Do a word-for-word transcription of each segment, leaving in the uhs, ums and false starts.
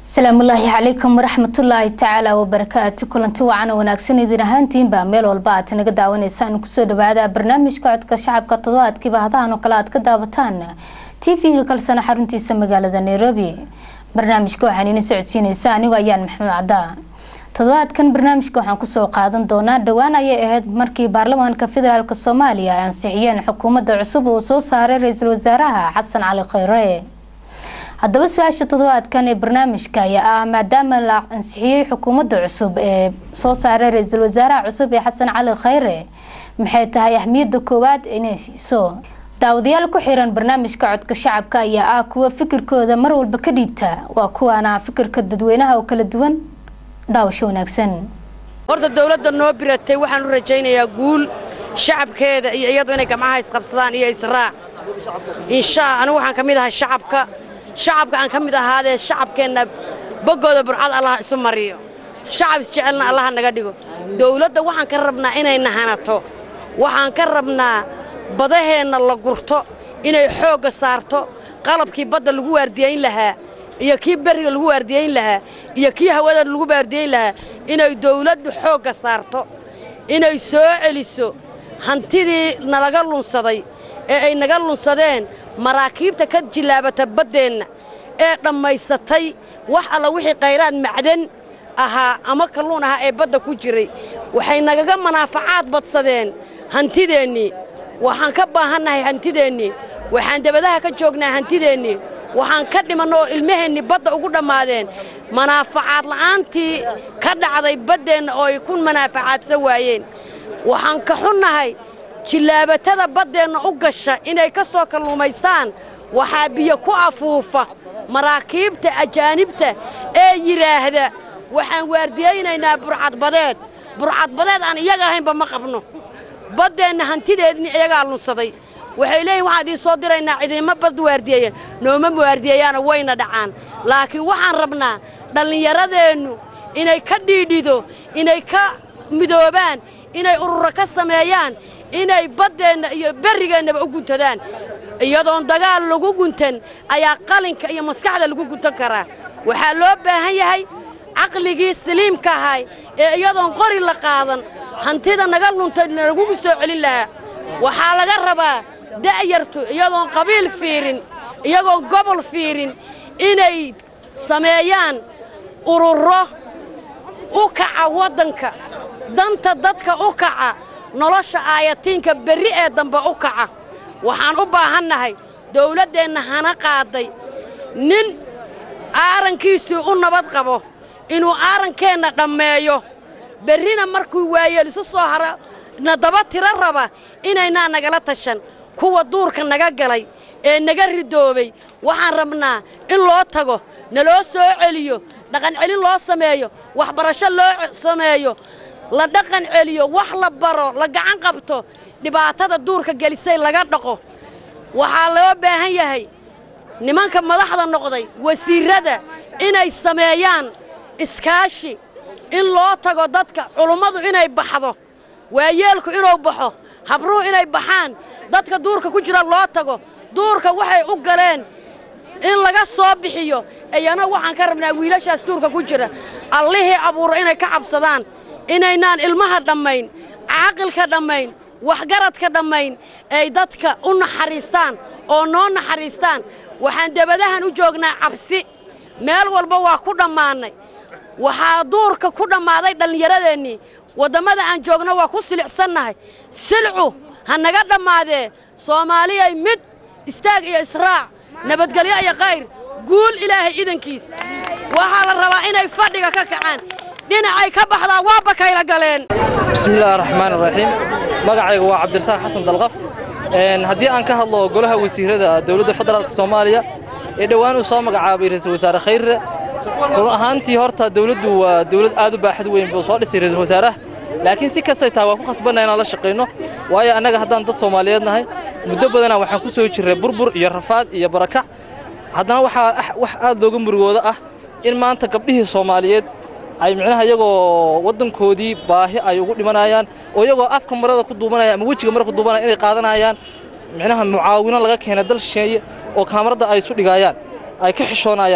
السلام الله عليكم ورحمة الله تعالى وبركاته. كلنتي وعنا وناكسن إذن هانتين بعمل والبعض نقدر ونسان كسر بهذا برنامج قاعد كشعب كتضاد كي بعضها نقلات كدابتان تيفي كل سنة حرنتي سمجالة نيروبي برنامج كوحني نسعد سين ساني ويان محمد عدا تضاد كان برنامج كوحن كسر قاعدن دونا دوانا يهد مركي برلمان كفدرال كالصوماليا أنسحيان حكومة عصوب وصوص صار رئيس الوزراء حسن علي خيري. هذا بس وعش تضوات كان برنامج كايا ما دام الانسحية حكومة عصوب صوص على رئيس الوزراء عصوب حسن علي خيري محيطها يحميد دكوات إنسي سو داوديال كحيران برنامج كعد كشعب كايا كوا فكر كذا مر والبكريبتا وكوا أنا فكر كددوينها وكل الدون داوشون أكسن. ورد الدولة النوبرة وحن رجينا يقول شعب كذا يضوينا كمعها يسقبصلان هي إسراع إن شاء أنا وحن كميدها الشعب كا شعب كان كميدا هذا الشعب كنا بقول برعاد الله اسم مريو شعب استعلنا الله نقديه دولة وحن كربنا إنا إنهانته وحن كربنا بدهنا الله قرطه إنا يحوق صارته قلب كي بدل الجواردين لها يكي بري الجواردين لها يكي هوادا الجواردين لها إنا دولة حوق صارته إنا يسوع لسه هنتدي نلقلون صدي ay naga lunsadeen maraakiibta ka jilaabata badeena ee dhameysatay wax alla wixii qeyraad macdan aha ama kalluun aha ee badda ku jiray waxay nagaga manaafacaad badsadeen hantideeni waxaan ka baahanahay hantideeni waxaan dabadaha ka joognaa hantideeni waxaan ka dhimanoo ilmaheeni badda ugu dhamaadeen manaafacaad la'aantii ka dhacday badeena oo ay ku manaafacaadsan waayeen waxaan ka xunnahay jilaabatada badeena u gasha inay ka soo kalluumaystaan waxa biyo ku afuufa maraakiibta ajaanibta ee yiraahda waxaan waardiyeynaa burcad badeed burcad badeed aan iyaga ahaynba ma qabno badeena hantideedni iyaga lunsaday waxay leeyihiin waxaan idin soo diraynaa ciidamo bad waardiyeeyeen nooma waardiyeeyaan wayna dhacaan laakiin waxaan rabnaa dhalinyaradeenu inay ka dhiidhido inay ka midoobaan inay urur ka sameeyaan inay badeena iyo barigeena u guntadaan iyadoo dagaal lagu guntan ayaa qalinka iyo maskaxda lagu guntan karaa waxa loo baahan yahay aqligii saliimka ahay ee iyadoo qori la qaadan hantida naga luntay lagu soo celin lahaa waxa laga rabaa da'yartu iyadoo qabiil fiirin iyagoo gobol fiirin inay sameeyaan ururo u kaca wadanka danta dadka u kaca nolosha aayatiinka bari ee dambe u kaca waxaan u baahanahay dawladeena hana qaaday nin aarankiisu u nabad qabo inuu aarankeena dhameeyo barina markuu waayeliso soo hara nadaba tira raba inayna nagala tashan kuwa duurka naga galay ee naga ridoobay waxaan rabnaa in loo tago naloo soo celiyo dhaqan celin loo sameeyo wax barasho loo sameeyo la dhaqan celiyo wax la baro la gacan qabto dhibaatada duurka galisay laga dhaqo waxa loo baahan yahay nimanka madaxda noqday wasiirada inay sameeyaan iskaashi in loo tago dadka culimadu inay baxdo waayeelku inuu baxo habruhu inay baxaan dadka duurka ku jira loo tago duurka waxay u galeen in laga soo bixiyo ayana waxaan ka rabnaa wiilashaas duurka ku jira allihii abuuro inay ka cabsadaan inaynaan ilmaha dhamayn caaqilka dhamayn waxgaradka dhamayn ay dadka u naxariistaan oo noo naxariistaan waxaan dabadahan u joognaa cabsi meel walba waa ku dhamaanay waxa duurka ku dhamaaday dhalinyaradeeni wadamada aan joogno waa ku silicsannahay silcu hanaga dhamaadee Soomaaliya mid istaag iyo israac nabadgelyo iyo khayr guul ilaahay idankiis waxa la rabaa inay fadhiga ka kacaan dhinacay ka baxdaa waa bakayla galeen bismillaahir rahmaanir rahiim magacaygu waa Cabdirasaaq Xasan Dalqaf een hadii aan ka hadlo golaha wasiirada dawladda federaalka Soomaaliya ee dhawaan uu soo magacaabay ra'iisul wasaare Khayre run ahaantii horta dawladdu waa dawlad aad u baaxad weyn buu soo dhisay ra'iisul wasaaraha laakiin si kastay taa waa ku khasbanay inaan la shaqeyno waayo anaga haddaan dad Soomaaliyeed nahay muddo badan waxaan ku soo jiray burbur iyo rafaad iyo barakac haddana waxa wax aad looga murugooda ah in maanta gabdhihii Soomaaliyeed ay micnaha iyagoo wadankoodii baahi ay ugu dhimanayaan oo iyagoo afka marada ku duubanaya ama wajiga marada ku duubanaya inay qaadanayaan micnaha mucaawino laga keenay dal shisheeye oo kaamarada ay isu dhigayaan ay ka xishoonayaan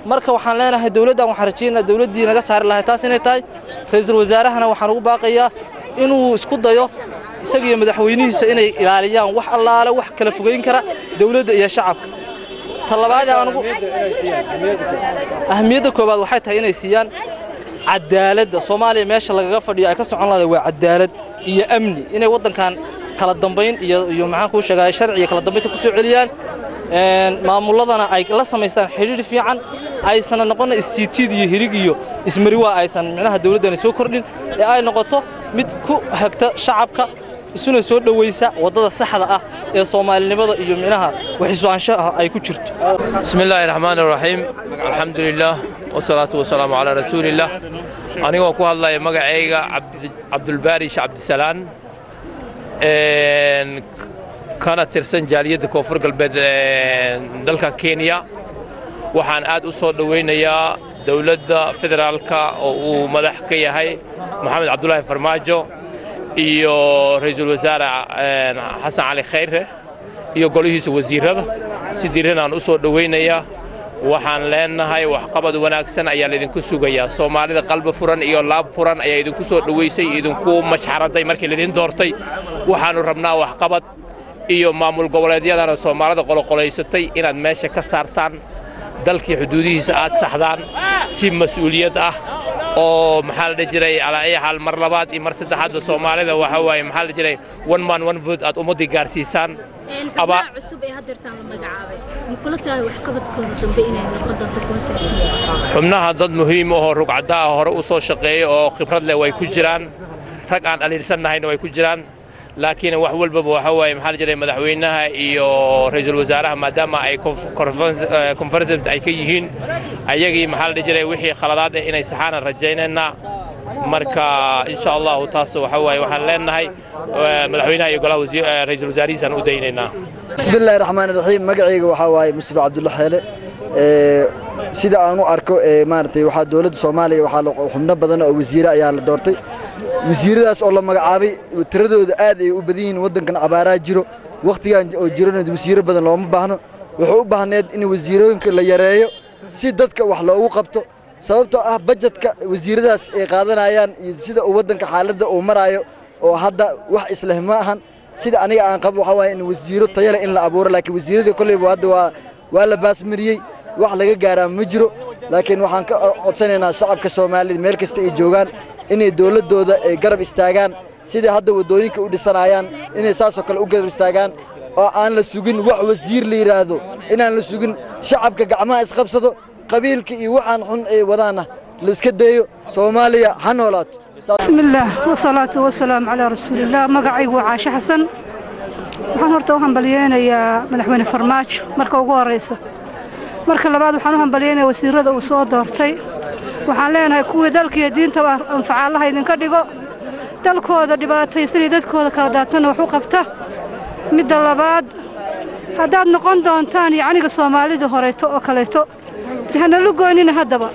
marka waxaan leenahay dawladdan waxaan rajaynaynaa dawladdii naga saari lahayd taas inay tahay ra'iisul wasaarahana waxaan ugu baaqayaa inuu isku dayo isaga iyo madaxweynihiisa inay ilaaliyaan wax allaale wax kala fogeyn kara dawladda iyo shacabka talabaad aan ugu ahmiyadda koobaad waxay tahay inay siiyaan cadaaladda Soomaaliya meesha lagaga fadhiyo ay ka socon lahayd waa cadaalad iyo amni inay wadankan kala dambeyn iyo iyo maxaan ku sheegay sharciga kala dambeynta ku soo celiyaan een maamuladana ay la sameystaan xiriir fiican aysan noqon istiidjid iyo hirig iyo ismari waa aysan macnaha dawladdan soo kordhin ee ay noqoto mid ku hagta shacabka isuna soo dhaweysa wadada saxda ah ee Soomaalinimada iyo macnaha waxisaanshaha ay ku jirto bismillaahir rahmaanir rahiim alxamdulillah wasalaatu wasalaamu ala rasuulillah anigoo ku hadlay magacayga Abdul Baari Abdisalaan een kana tirsan jaaliyadda koonfur galbeed dalka Kenya waxaan aad u soo dhaweynayaa dawladda federaalka oo uu madax ka yahay Maxamed Cabdullaahi Farmaajo iyo ra'iisul wasaare Xasan Cali Khayre iyo golihiisa wasiirada si diiran aan u soo dhaweynayaa waxaan leenahay wax qabad wanaagsan ayaa idinku sugayaa Soomaalida qalbi furan iyo laab furan ayaa idinku soo dhaweysay idinku mashxaraday markii lidin doortay waxaanu rabnaa wax qabad iyo maamul goboleedyadana Soomaalida qoloqoleysatay inaad meesha ka saartaan dalkii xuduudihiisa aad saxdaan si mas'uuliyad ah oo maxaa la jiray ala ay hal mar labaad iyo mar saddexaad Soomaalida waxa way maxaa la jiray one man one vote aad ummadii gaarsiisaan aba cusub ee hadirtaan la magacaabay kula tahay wax qabadkooda dambe inay noqoto kursiga xubnaha dad muhiim ah oo rugcada ah hore u soo shaqeeyay oo khibrad leh way ku jiraan rag aan dhaliilsanahayna way ku jiraan laakiin wax walba waxa way maxaa la jiray madaxweynaha iyo ra'iisul wasaaraha maadaama ay conference ay ka yihiin ayagii maxaa la jiray wixii khaladaad ah inay saxaan rajaynayna marka insha Allah taas waxa way waxaan leenahay madaxweynaha iyo golaha wasiir ra'iisul wasaarihiisa u daynaynaa bismillaahir rahmaanir rahiim magacayga waxa way Mustafa Abdullah Xeele ee sida aan u arko ee maartay waxa dawladda Soomaaliya waxa la xubno badan oo wasiir ayaa la doortay wasiiradaas oo la magacaabay tiradooda aad ay u badan yihiin wadankan abaaraha jiro waqtigan oo jirana wasiir badan looma baahno wuxuu u baahneed in wasiirooyinka la yareeyo si dadka wax loogu qabto sababtoo ah budgetka wasiiradaas ay qaadanayaan iyo sida uu wadanka xaaladda uu marayo oo hadda wax islaam ma ahan sida aniga aan qabo waxa way in wasiiro tayo leh in la abuuro laakiin wasiirada kulay hadda waa waa la baasmiriyay wax laga gaaraa ma jiro laakiin waxaan ka codsanaynaa shacabka Soomaaliyeed meel kasta ay joogaan inay dawladooda ay garab istaagaan sida hadda wadooyinka u dhisanayaan inay saasoo kale u garab istaagaan oo aan la sugin wax wasiir la yiraahdo inaan la sugin shacabka gacmaha isqabsado qabiilka iyo waxaan xun ay wadaana la iska dayo Soomaaliya ha noolaato bismillaah wasalaatu wasalaam ala rasuulillah magacaygu waa Caasha Xasan waxaan horta u hambalyeeynaa madaxweyne Farmaajo marka ugu horeysa marka labaad waxaan u hambalyeeynaa wasiirada uu soo doortay waxaan leenahay kuwii dalka iyo diinta anfacaalaha idinka dhigo dalkooda dhibaataysan dadkooda kala daatana wax u qabta midda labaad haddaad noqon doontaan yacniga Soomaalida horeeto oo kaleeto hana lu goynina haddaba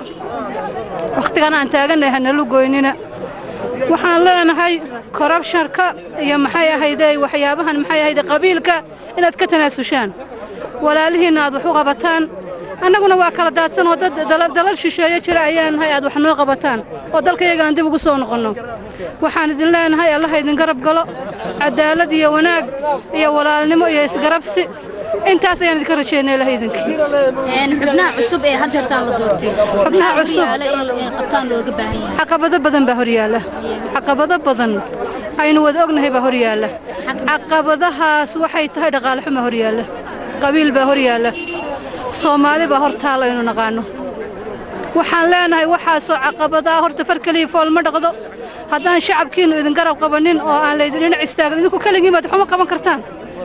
waqtigan aan taaganahay hana lu goynina waxaan leenahay corruption-ka iyo maxay ahaydee waxyaabahan maxay ahaydee qabiilka inaad ka tanaasushaan walaalihiina aad wax u qabataan annaguna waa kala daadsan oo dad dalal shisheeye jira ayaan hay aad wax noo qabataan oo dalkayaga aan dib ugu soo noqono waxaan idin leenahay Allah idin garab galo cadaalad iyo wanaag iyo walaalnimo iyo isgarabsi intaas ayaan idin ka rajeynaa ilahay idinkii een xubnaha cusub ee hadirtaan la doortay xubnaha cusub ee qabtaan looga baahan yahay caqabado badan baa horyaala caqabado badan aynu wada ognahay baa horyaala caqabadahaas waxay tahay dhaqaale xumo horyaala qabiil baa horyaala Soomaali baa hortaala inuu naqaano waxaan leenahay waxa soo caqabada horta farkaliya fool ma dhaqdo haddaan shacabkiinu idin garab qabanin oo aan la idin istaagin idinku kaligiin baad xumo qaban kartaan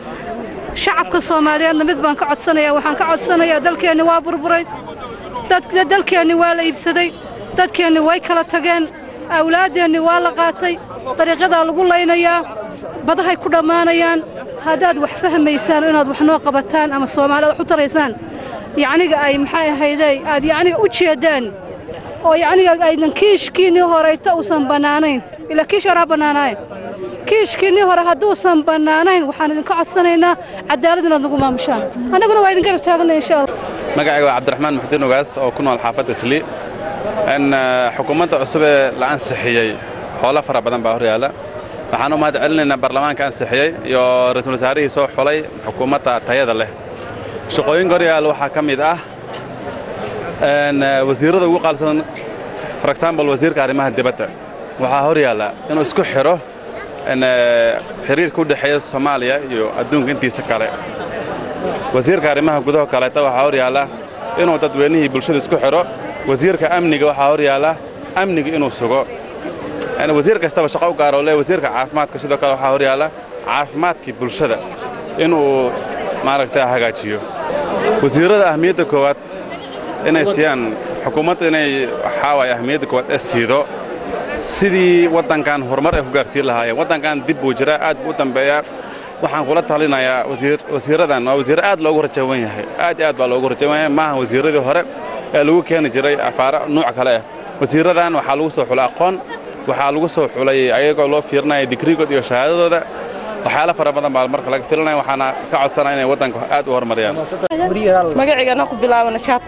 shacabka Soomaaliyeedna mid baan ka codsanayaa waxaan ka codsanayaa dalkeena waa burburay dadka dalkeena waa la iibsaday dadkeena way kala tageen awlaadeena waa la qaatay dariiqada lagu leynayaa badahay ku dhamaanayaan haddaad wax fahmaysaan inaad wax noo qabataan ama Soomaalida wax u taraysaan yacniga ay maxay ahaydee aad yacniga u jeedaan oo yacniga aydan kiishkiinii horeyto uusan banaanayn ila kiish hore banaanayn kiishkiinii hore hadduusan bannaanayn waxaan idinka codsanaynaa cadaalad inaad nagu maamushaan annaguna waa idin garab taaganay insha allah magacayga waa cabdiraxmaan muxudiin ogaas oo ku nool xaafadda islii in xukuumadda cusub ee la ansixiyey howlo fara badan baa hor yaalla waxaan u mahad celinaynaa baarlamaanka ansixiyey iyo ra'iisul wasaarihii soo xulay xukuumadda tayada leh shaqooyinka hor yaalla waxaa ka mid ah wasiirada ugu qaalsan for example wasiirka arrimaha dibadda waxaa hor yaalla inuu isku xiro xiriirka u dhexeeya Soomaaliya iyo adduunka intiisa kale wasiirka arrimaha gudaha kaleeta waxaa hor yaalla inuu dadweynihii bulshada isku xiro wasiirka amniga waxaa hor yaalla amniga inuu sugo yani wasiir kastaba shaqo u gaaro leh wasiirka caafimaadka sidoo kale waxaa hor yaalla caafimaadkii bulshada inuu maaragtay hagaajiyo wasiirada ahmiyadda koowaad inay siiyaan xukuumadda inay waxaa waay ahmiyadda koowaad ee siido sidii waddankan horumar ay ku gaarsiin lahaayeen waddankan dib buu jiraa aad buu u dambeeyaa waxaan kula talinayaa wasiir wasiiradan waa wasiir aad loogu rajawan yahay aad iyo aad baa loogu rajawan yahay maaha wasiiradii hore ee lagu keeni jiray afaaro nooc kale ah wasiiradan waxaa lagu soo xulay aqoon waxaa lagu soo xulay ayagoo loo fiirinaya digrigood iyo shahaadadooda waxyaalo fara badan baa marka laga filanaya waxaana ka codsanaa inay waddanka aad u horumariyaan magaciigana ku bilaabana shaab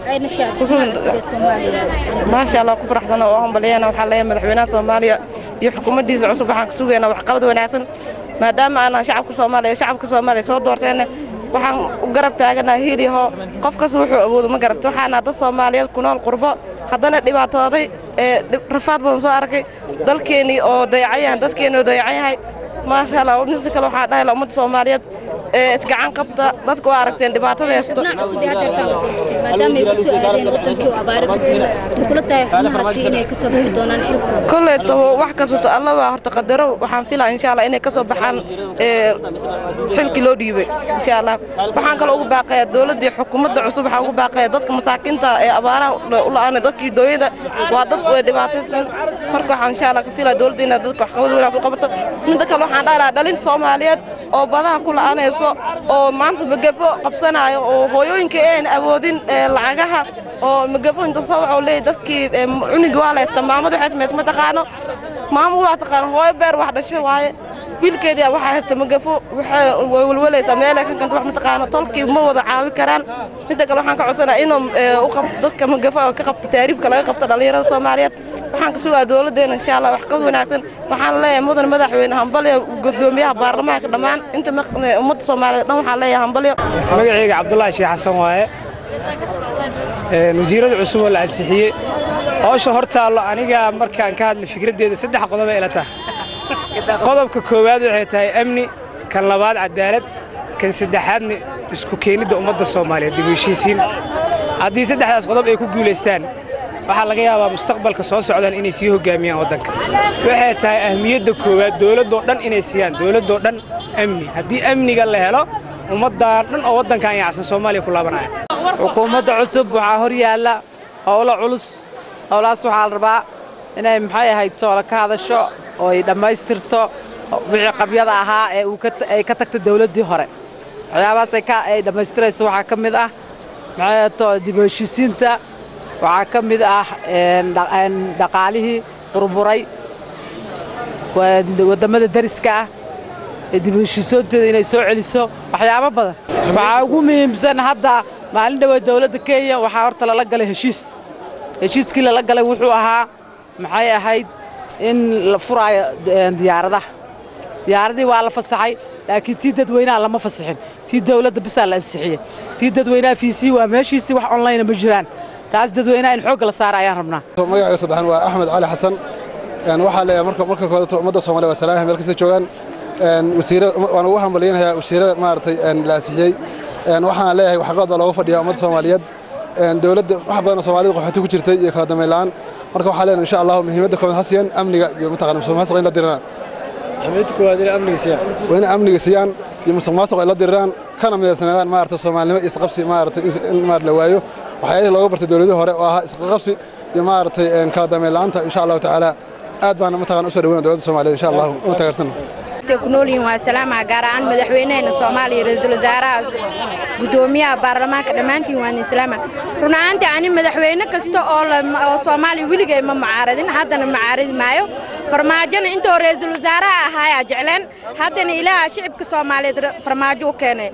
maasha allah ku faraxsan oo hambaliyana waxaa leeyahay madaxweynaha Soomaaliya iyo xukuumaddiisa cusub waxaan ka sugaynaa wax qabad wanaagsan maadaama aan shacabka Soomaaliya shacabka Soomaaliya soo doorteen waxaan u garab taaganahay hiiliho qof kasta wuxuu awoodo ma garabto waxaana dad Soomaaliyeed ku nool qurbo haddana dhibaatooday ee rafaad badan soo arkay dalkeeni oo dayacayahan dadkeeni oo dayacayahay maasha allah midda kale waxaa dhahay ummadda Soomaaliyeed ee isgacan qabta dadku waa aragteen dhibaatada haysto maadaama ay ku soo aadeen wadankii abaar ka jira kula tahay xubnahaasi inay ka soo bixi doonaan xilka kulleeto wax kasto alla waa horta qadaro waxaan filayaa insha Allah inay ka soo baxaan ee xilkii loo dhiibay insha Allah waxaan kale ugu baaqayaa dawladda xukuumadda cusub waxaan ugu baaqayaa dadka masaakiinta ee abaaraha u la'aanay dadkii dooyada waa dad way dhibaataysan marka waxaan insha Allah ka filayaa dawladda inay dadka wax qabad wanaagsan u qabato midda kale waxaan dhahaa dhalinta Soomaaliyeed oo badaha ku la'aanayso oo maanta magafo qabsanayo oo hooyooyinka aan awoodin lacagaha oo magafo inta soo waxa leeyahay dadkii cunigi waa la tamaamad waxa ismeed ma taqaano maamo waa taqaan hooyo beer wax dhashay waaye wiilkeedii waxa haysta magafo waxa walwalaysa meel kan kan wax ma taqaano tolkii ma wada caawi karaan midda kale waxaan ka codsanayaa inuu u qabto dadka magafo ka qabto taariifka laga qabto dhalinyarada Soomaaliyeed waxaan ka sugaa dawladdeena insha Allah wax qabad wanaagsan waxaan leeyahay mudan madaxweyne hambaliyo gudoomiyaha baarlamaanka dhamaan inta ummadda Soomaaliyeed dhan waxaan leeyahay hambaliyo magacayga Cabdullaahi Sheekh Xasan waaye ee wasiirada cusub oo la ansixiyay hawsha hortaalo aniga markaan ka hadlay fikradeeda saddex qodob ay la tahay qodobka koowaad waxay tahay amni kan labaad cadaalad kan saddexaadna isku keenida ummadda Soomaaliyeed dib u heshiisiin haddii saddexdaas qodob ay ku guuleystaan waxa laga yaabaa mustaqbalka soo socdaan inay sii hogaamiyaan waddanka waxay tahay ahmiyadda koowaad dawladda oo dhan inay siiyaan dawladda oo dhan amni haddii amniga la helo ummadda dhan oo waddankan yaacsan Soomaaliya ku laabanaya xukuumadda cusub waxaa hor yaalla howlo culus howlaas waxaa la rabaa inay maxay ahayd toola ka hadasho oo ay dhammaystirto wixii qabyada ahaa ee uu ka ay ka tagtay dawladdii hore waxyaabahaas ay ka ay dhammaystirayso waxaa ka mid ah maxay too dib u heshiisiinta waxaa ka mid ah dhaqaalihii burburay wadamada dariska ah ee dib u heshiisoontooda inay soo celiso waxyaabo badan waxaa ugu muhiimsan hadda maalin dhaweed dawladda Kenya waxaa horta lala galay heshiis heshiiskii lala galay wuxuu ahaa maxay ahayd in la furaayo diyaaradaha diyaaradii waa la fasaxay laakiin tii dadweynaha lama fasaxin tii dawladda bisaa la ansixiyay tii dadweynaha fiisii waa meeshiisii wax online ma jiraan taas dadweynaha in xoog la saar ayaan rabnaa magacayga saddexan waa Axmed Cali Xasan een waxa leeyahay marka marka kooda ummadda Soomaaliyeed waa salaam meel kasta joogan een wasiirada waan ugu hambaleynayaa wasiirada maartay een la ansixiyay een waxaan leeyahay wax qad looga fadhiyaa ummadda Soomaaliyeed een dawladda wax badan oo Soomaaliyeed qaxootiga ku jirtay iyo kala dambeeylaan marka waxa leeyahay insha Allah muhiimadda kooban hasiyan amniga iyo mutaqaddam Soomaaliyeed la dirana ahmiyadda koowaad ee amniga siiyaan wayna amniga siiyaan iyo musuqmaasuqa la diraan kana midaysnaadaan maarta Soomaalnimo isqabsi maarta in maar la waayo waxyaalaha looga bartay dawladda hore oo ah isqabsi iyo maartay een kala dambeeylaanta insha Allah taala aad baan mutaqan u soo dhaweynaa dawladda Soomaaliyeed insha Allah u taageersan ku noolin waa salaama gaar ahaan madaxweynaha Soomaaliya ra'iisul wasaaraha gudoomiyaha baarlamaanka dhammaantiin waan islaama runaantii ani madaxweyne kasta oo oo Soomaali wiligeey ma macaaradin haddana macaaridi maayo farmaajana inta ra'iisul wasaaraha ahaa jecleen haddana ilaaha shicibka Soomaaliyeed farmaajo u keenay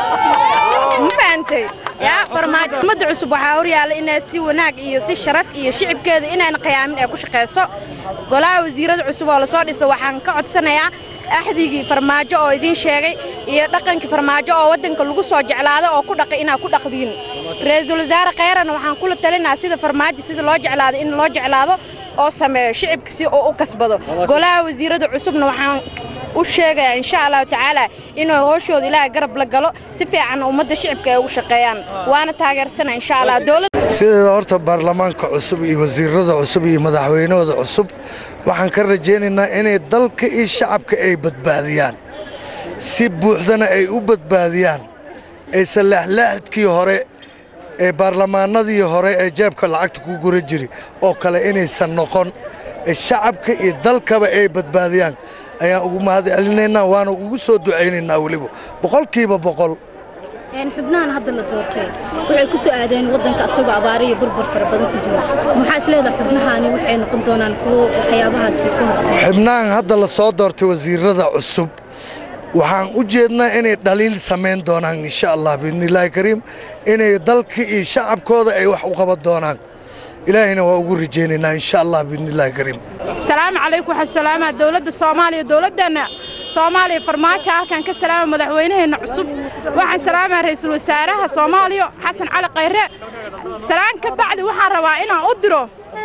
ma fahamtay ya farmaajo mad cusub waxa horyaala inay si wanaag iyo si sharaf iyo shicibkeeda inaan qiyaamin ay ku shaqeyso golaha wasiirada cusub oo la soo dhiso waxaan ka codsanayaa axdigii farmaajo oo idin sheegay iyo dhaqankii farmaajo oo wadanka lagu soo jeclaado oo ku dhaqay inaa ku dhaqdiin ra'iisul wasaare Khayran waxaan kula talinayaa sida farmaajo sida loo jeclaado in loo jeclaado oo sameeyo shicibka si oo u kasbado golaha wasiirada cusubna waxaan u sheegay insha Allah taala inuu hooshooda ilaahay garab la galo si fiican ummadda shicibka ay u shaqeeyaan waana taageersana insha Allah dawladda sida horta baarlamaanka cusub iyo wasiirada cusub iyo madaxweynahooda cusub waxaan ka rajaynaynaa inay dalka iyo shacabka ay badbaadiyaan si buuxdana ay u badbaadiyaan ay salaxlaxadkii hore ee baarlamaanadii hore ee jeebka lacagta ku gura jiray oo kale inaysan noqon ee shacabka iyo dalkaba ay badbaadiyaan ayaan ugu mahadcelinaynaa waana ugu soo ducaynaynaa waliba boqolkiiba boqol een xubnahan hadda la doortay waxay ku soo aadeen wadanka asagoo abaar iyo burbur fara badan ku jira maxaa isleedahay xubnahani waxay noqon doonaan kuwo waxyaabahaas ka hortay xubnahan hadda la soo doortay wasiirada cusub waxaan u jeednaa inay dhaliil sameyn doonaan insha Allah biidnillaahi kariim inay dalka iyo shacabkooda ay wax u qaban doonaan ilaahina waa ugu rajaynaynaa insha Allah biidnillaahi kariim السلام عليكم ورحمة الله دولة الصومالية دولتنا صوماليا فرماجة كان كسلام مدحوينه عصب وحن سلام رئيس الوزراء صوماليا حسن علي قيره سلام كبعد وحن رواينا أدرو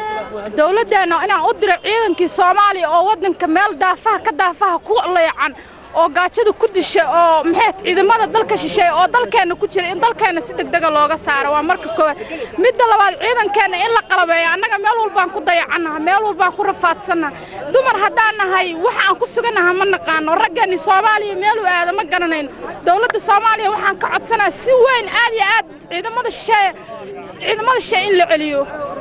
دولتنا أنا أدرو عيدن كي صوماليا أو ودن كمال دافع كدافع كل عن oo gaajadu ku dishay oo maxay ciidamada dalka shishay oo dalkeena ku jira in dalkeena si degdeg ah looga saaro waa marka koowaad midda labaad ciidankeena in la qalabeeyo annaga meel walba aan ku dayacanahay meel walba aan ku rafaadsanahay dumar haddaan nahay waxa aan ku suganahay ma naqaano ragani Soomaaliya meel u aada ma garanayno dawladda Soomaaliya waxaan ka codsanayaa si weyn aad iyo aad ciidamada shishay ciidamada shishay in la celiyo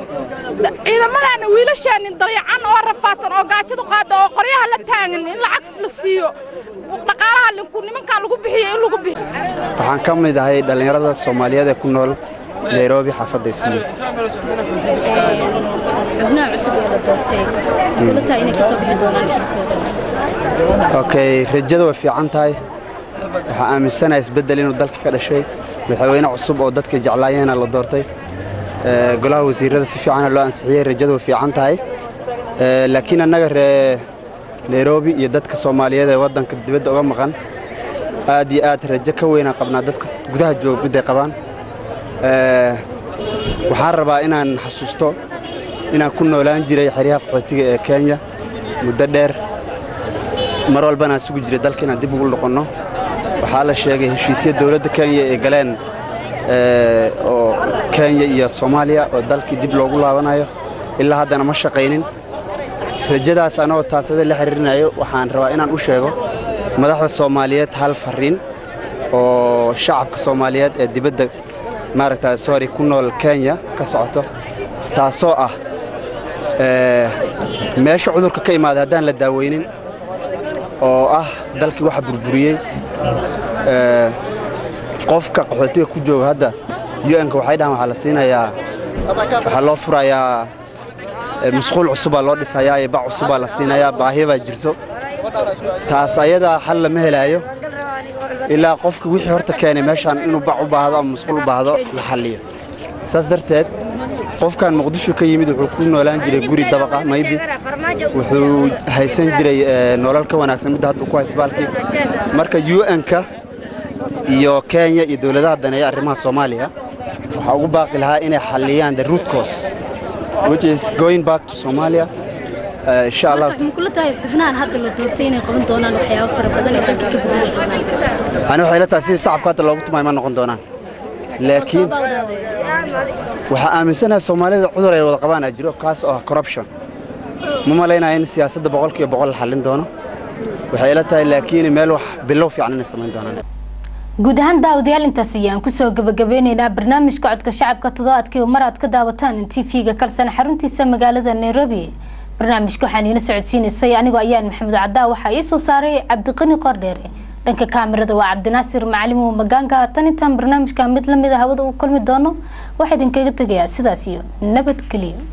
ciidamadana wiilashaan dayacan oo rafaadsan oo gaajadu qaado oo qoryaha la taagan in lacag la siiyo dhaqaalaha nimankan lagu bixiyo in lagu bixiyo waxaan ka mid ahay dhalinyarada Soomaaliyeed ee ku nool Nairobi xaafadda Isli xubnaha cusub ee la doortay dawladda inay ka soo bixi doonaan xilkooda okay rajada way fiican tahay waxa aaminsanahay isbedel inuu dalka ka dhashay madaxweyne cusub oo dadka jeclaayeen la doortay golaha wasiirada si fiican loo ansixiyay rajada way fiican tahay laakiin annaga Nairobi iyo dadka Soomaaliyeed ee wadanka dibadda uga maqan aad iyo aad rajo ka weyn qabnaa dadka gudaha jooga mid ay qabaan ee waxaan rabaa inaan xasuusto inaan ku noolaan jiray xiriyaha qaxootiga ee Kenya muddo dheer mar walbana isugu jiray dalka inaan dib ugu noqono waxaa la sheegay heshiisyo dawladda Kenya ee galeen ee oo Kenya iyo Soomaaliya oo dalkii dib loogu laabanayo ilaa haddana ma shaqeynin rajadaas anoo taasada la xiriirinayo waxaan rabaa inaan u sheego madaxda Soomaaliyeed hal fariin oo shacabka Soomaaliyeed ee dibadda maaragtay sorry ku nool Kenya ka socoto taasoo ah ee meesha cudurka ka imaada hadaan la daaweynin oo ah dalkii waxa burburiyay ee qofka qaxootiga ku jooga hadda U N ka waxay dhahan waxa la siinayaa waxa loo furayaa مسؤول عصبة الله دسايا يبع عصبة لسينايا باهيبا جرتو تاس أيدا حل مهلايو إلا قفك وحي هرتا كان ماشان إنه باعوا بعضا مسؤول بعضا لحليه ساس درتاد قف كان مقدشو كيميد وحكون نولان جري جوري طبقة ما يدي وحو هيسن جري نولال كوانا أحسن مده هاد بكويس بالكي مركا يو إن كا يو كينيا يدولدات دنيا رمها Soomaaliya waxa ugu baaqi lahaa inay xaliyaan the root cause which is going back to Somalia uh, inshallah kula tahay xubnahan hadda la doortay inay qaban doonaan waxyaabo fara badan ee dalka ka bedeli doonaan ana waxay la tahay si shacabka hadda loogu tumay ma noqon doonaan laakiin waxa aaminsanahay Soomaalida cudur ay wada qabaan jiro kaas oo corruption ma maleynaa in siyaasadda boqolkiiba boqol xalin doono waxay la tahay laakiin meel wax bilow fiican inay sameyn doonaan guud ahaan daawadayaal intaas ayaan ku soo gabagabeynaynaa barnaamijka codka shacabka toddobaadkii mar aad ka daawataan T V-ga kalsan xaruntiisa magaalada Nairobi barnaamijka waxaan ina socodsiinaysay anigoo ayaan Maxamed Cadaa waxa ii soo saaray Cabdiqani Qordheere dhanka kaamirada waa Cabdinaasir Macallim oo magaanka tan intaan barnaamijka mid lamid ah hawada u kulmi doono waxaan idinkaga tagayaa sidaas iyo nabadgelyo.